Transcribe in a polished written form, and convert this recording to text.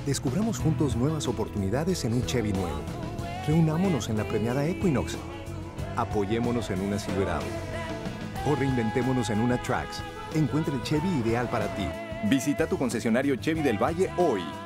Descubramos juntos nuevas oportunidades en un Chevy nuevo. Reunámonos en la premiada Equinox. Apoyémonos en una Silverado. O reinventémonos en una Trax. Encuentra el Chevy ideal para ti. Visita tu concesionario Chevy del Valle hoy.